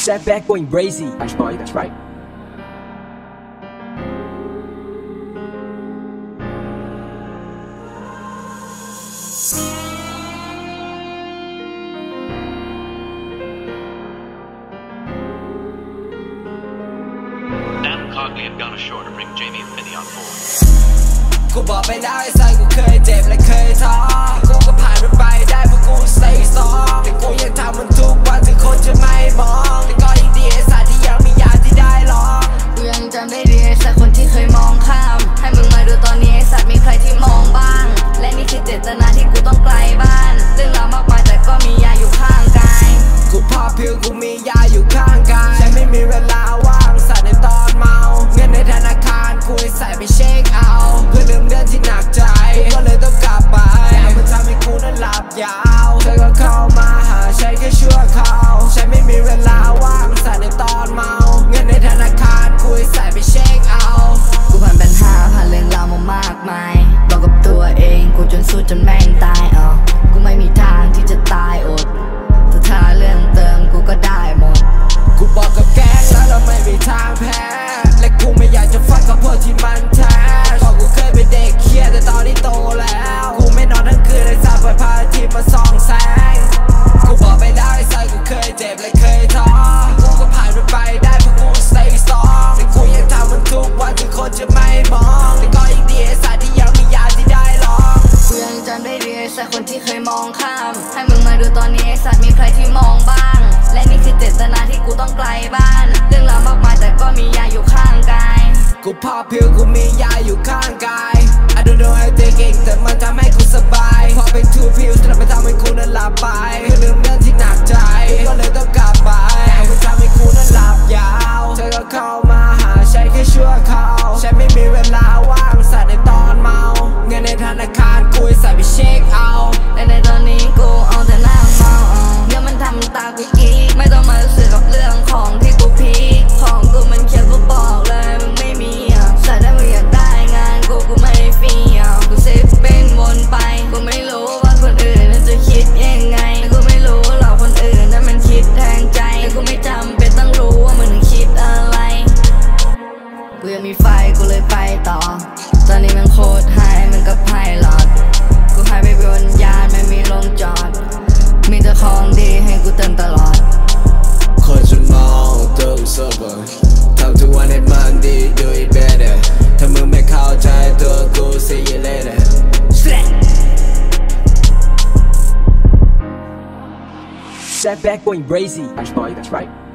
Step back going crazy. Nice boy, that's right. Dan Cogley had gone ashore to bring Jamie and Finney on board. กูบอกไปแล้วไอ้สัสกูเคยเจ็บและเคยท้อกูก็ผ่านมันไปได้เพราะกู stay strong แต่กูยังทำมันทุกวันถึงคนจะไม่มองแต่ก็ยังดีไอ้สัสที่ยังมียาที่ได้ลองกูยังจำได้ดีไอ้สัสคนที่เคยมองข้ามให้มึงมาดูตอนนี้ไอ้สัสมีใครที่มองบ้างและนี่คือเจตนาที่กูต้องไกลบ้านเรื่องราวมากมายแต่ก็มียาอยู่ข้างกายกูพอพิวกูมียาอยู่ข้างกายฉันไม่มีเวลาว่างสัสในตอนเมาเงินในธนาคารกูใส่ไปเช็คเอาเพื่อลืมเรื่องที่หนักใจกูก็เลยต้องกลับไปแต่มันทำให้กูนั้นหลับยาวเธอก็เข้ามาหาฉันแค่ชั่วคราวฉันไม่มีเวลาว่างสัสในตอนเมาเงินในธนาคารกูใส่ไปเช็คเอากูผ่านปัญหาผ่านเรื่องราวมามากมายบอกกับตัวเองกูจนสู้จนแม่งตายกูไม่มีทางที่จะตายอดถ้าเรื่องเติมกูก็ได้หมดกูบอกกับแก๊งแล้วเราไม่มีทางแพ้และกูไม่อยากจะฟังกับพวกที่มันแท้บอกกูเคยเป็นเด็กเคียแต่ตอนนี้โตแล้วกูไม่นอนทั้งคืนเลยสับเปิดพาทีมาส่องแสงกูบอกไปแล้วไอ้สัสกูเคยเจ็บและเคยท้อกูก็ผ่านมันไปได้เพราะกู stay strong แต่กูยังทำมันทุกวันถึงคนจะไม่มองแต่ก็ยังดีไอ้สัสที่ยังมียาที่ได้ลองกูยังจำได้ดีไอ้สัสคนที่เคยมองข้ามให้มึงมาดูตอนนี้ไอ้สัสมีใครที่มองบ้างและนี่คือเจตนาที่กูต้องไกลบ้านเรื่องราวมากมายแต่ก็มียาอยู่ข้างกายกูพอพิวกูมียาอยู่ข้างกาย I don't know how they get แต่มันทำให้กูสบายพอเป็น two pills แต่มันทำให้กูนั้นหลับไปเพื่อลืมเรื่องที่หนักใจกูก็เลยต้องกลับไปแต่มันทำให้กูนั้นหลับยาวเธอก็เข้ามาหาฉันแค่ชั่วคราวฉันไม่มีเวลาว่างสัตว์ในตอนเมาเงินในธนาคารกูใส่ไปเช็คเอาและในตอนนี้กูเอาแต่นั่งเมาเดี๋ยวมันทำตากูกีไม่ต้องมาสื่อกับเรื่องของที่กูพีของกูมันเขียนกูบอกเลยมึงไม่มีแต่ถ้ามึงอยากได้งานกูไม่ฟรีกูเซฟเป็นวนไปกูไม่รู้ว่าคนอื่นนั้นจะคิดยังไงกูไม่รู้หรอกคนอื่นนั้นมันคิดแทงใจกูไม่จำเป็นต้องรู้ว่ามึงคิดอะไรกูยังมีไฟกูเลยไปต่อตอนนี้มันโคตรไฮมันก็ไพลอตกูหายไปบนยานไม่มีลงจอดมีแต่ของดีให้กูเติมตลอดคนจนมองตัวกู sober ทำทุกวันให้มันดี do it better ถ้ามึงไม่เข้าใจตัวกู see you later Step back going crazy. Nice boy, that's right.